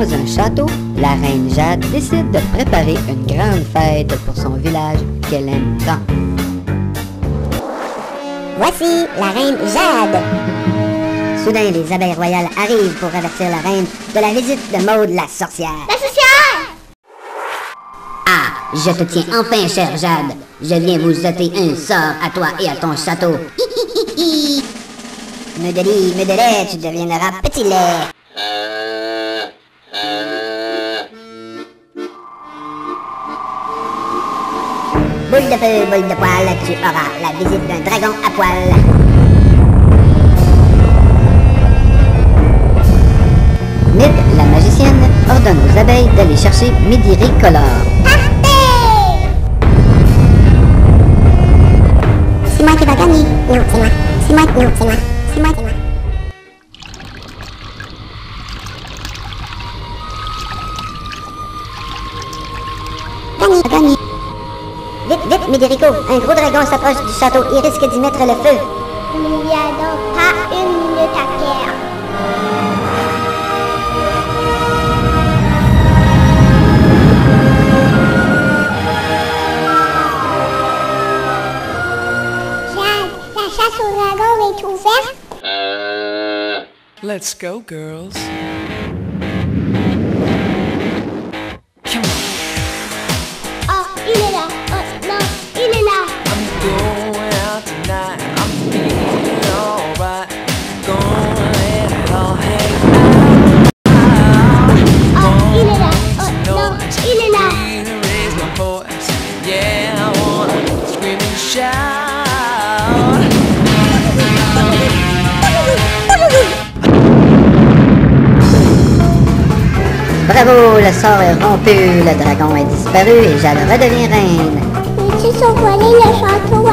Dans un château, la reine Jade décide de préparer une grande fête pour son village qu'elle aime tant. Voici la reine Jade. Soudain, les abeilles royales arrivent pour avertir la reine de la visite de Maud la sorcière. La sorcière! Ah, je te tiens enfin, chère Jade. Je viens vous jeter un sort à toi et à ton château. Me délai, tu deviendras petit lait. Boule de feu, boule de poil, tu auras la visite d'un dragon à poil. Mid, la magicienne, ordonne aux abeilles d'aller chercher Midiricolore. Partez! C'est moi qui va gagner. Non, c'est moi. C'est moi, non, c'est moi. C'est moi, c'est moi. Gagné. Vite, vite, Midirico, un gros dragon s'approche du château, il risque d'y mettre le feu. Il n'y a donc pas une minute à perdre. Jade, la chasse au dragon est ouverte? Let's go, girls. Oh, il est là. Oh, non, il est là. I'm going out tonight. I'm feeling alright. Gonna let it all hang out. Oh, il est là. Oh, non, il est là. Gonna raise my voice. Yeah, I wanna scream and shout. Bravo, le sort est rompu, le dragon est disparu et Jade redevient reine. Peux-tu survoler le château?